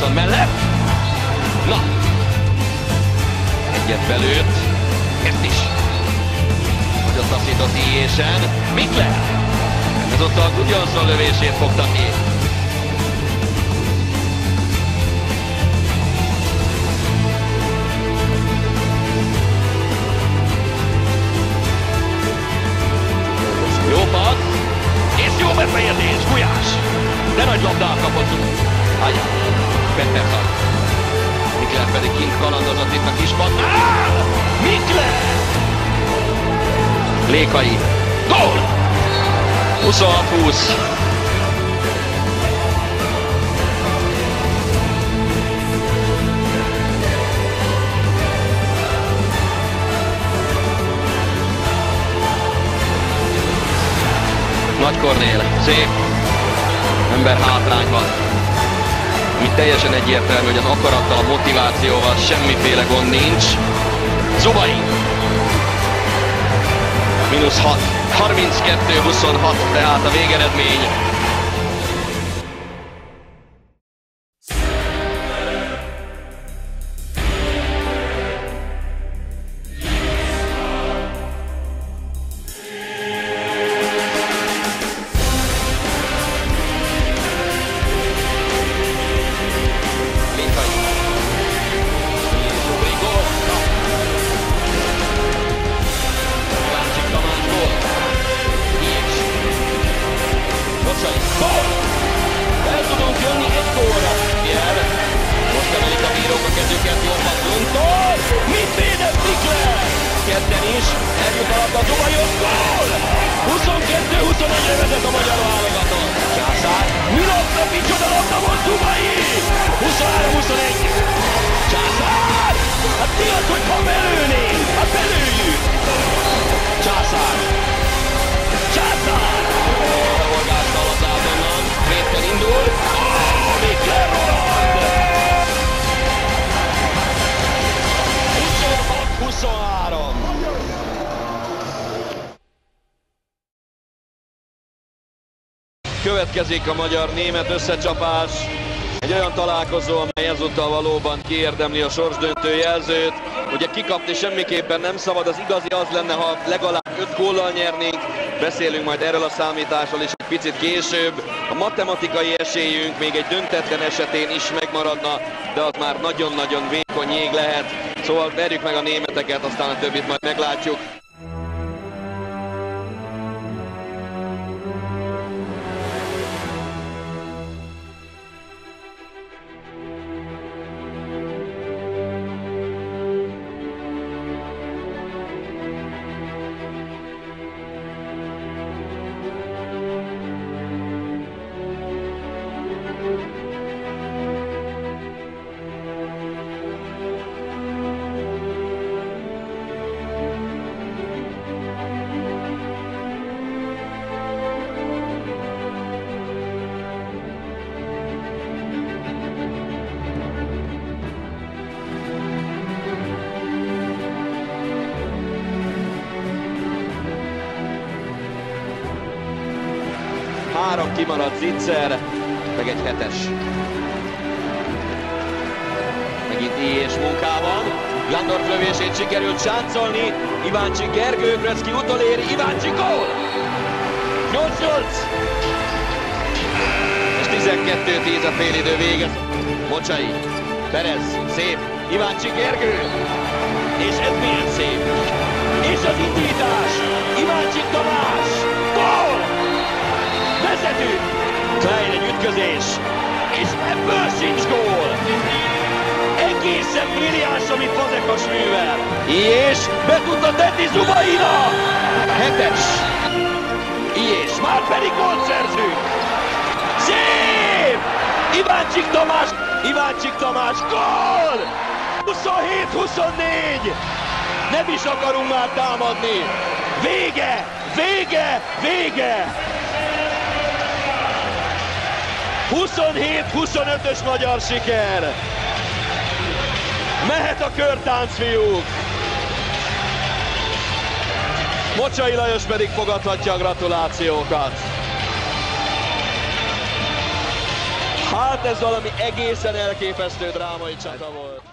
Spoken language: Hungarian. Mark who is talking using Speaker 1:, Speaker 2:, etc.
Speaker 1: Johnson mellett. Na! Egyet belőtt. Ezt is. Nagyon taszított Iésen. Mikler! Ezúttal Johnson lövését fogta ki. Jó passz. És jó befejezés. Gulyás! De nagy labdát kapott. Ajá. Pettersson. Mikler pedig kint kalandozott itt a kispadnál. Mikler! Lékai. Gól! 26-20. Nagy Kornél. Szép. Ember hátrányban. Itt teljesen egyértelmű, hogy az akarattal, a motivációval semmiféle gond nincs. Zubai. -6. 32-26, tehát a végeredmény. Ketten is, eljut a labda Zubajos, gól! 22-21-re vezet a magyar válogatott. Császár, Miloszra micsoda labda volt Zubai! 23-21! Császár! Hát mi az, hogy ha belőnénk? Hát belőjük! Császár! Császár! A horgászta a labdát onnan, Védken indul. Mikler Roland! 26-23! Következik a magyar-német összecsapás. Egy olyan találkozó, amely ezúttal valóban kiérdemli a sorsdöntő jelzőt. Ugye kikapni semmiképpen nem szabad, az igazi az lenne, ha legalább 5 góllal nyernénk. Beszélünk majd erről a számításról is egy picit később. A matematikai esélyünk még egy döntetlen esetén is megmaradna, de az már nagyon-nagyon vékony jég lehet. Szóval verjük meg a németeket, aztán a többit majd meglátjuk. Három kimaradt Zicser, meg egy 7-es. Megint Iés munkában. Glandorf lövését sikerült sáncolni. Iváncsik Gergő, Gretzky utoléri, Iváncsik gól! 8-8! És 12-10 a félidő vége. Mocsai, Perez, szép, Iváncsik Gergő. És ez milyen szép. És az indítás, Iváncsik Tamás, gól! Vezetünk! Klein egy ütközés, és ebből sincs gól! Egészen brilliáns, amit Fazekas művel! Iés be tudta tenni Zubaira! 7-es! Iés, már pedig gólt szerzünk! Szép! Iváncsik Tamás! Iváncsik Tamás, gól! 27-24! Nem is akarunk már támadni! Vége! Vége! Vége! 27-25-ös magyar siker! Mehet a körtánc, fiúk! Mocsai Lajos pedig fogadhatja a gratulációkat. Hát ez valami egészen elképesztő drámai csata volt.